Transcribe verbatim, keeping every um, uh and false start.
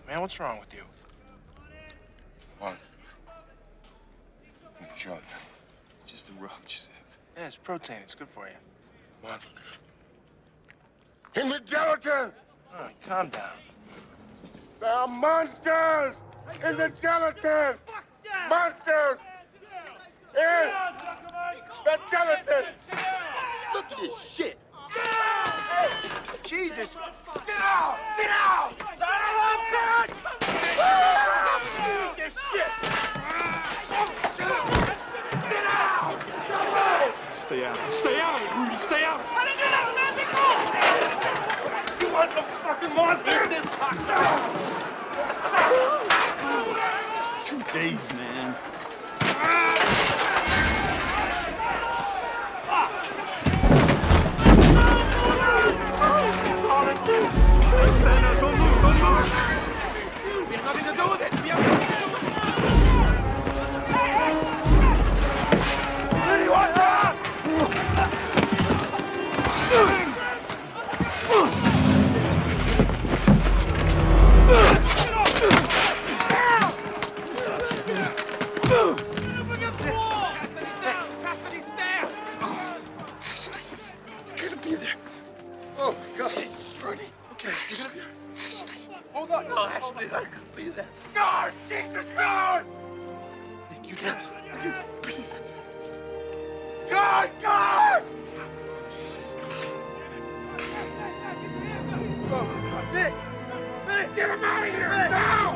man. What's wrong with you? Monsters. Junk. It's just a roach. Yeah, it's protein. It's good for you. Monsters. In the gelatin! All right, calm down. There are monsters in the gelatin! Monsters! In the gelatin! Look at this shit! Jesus! Get out! Get out! Son of a bitch! This shit! Get out! Somebody! Stay out. Stay out of it, Rudy. Stay out. You want some fucking monsters? This Two days, man. Stand up. Don't move. Don't move. We have nothing to do with it. We have nothing to do with it. Rudy, watch out! You're gonna be there. Oh, my God. Rudy. Okay, you're gonna be there. Hold on. No, Ashley, I could be there. Guard! Jesus, guard! You gotta, you gotta be there. Guard! Guard! Oh, Nick! Nick, get him out of here! Now!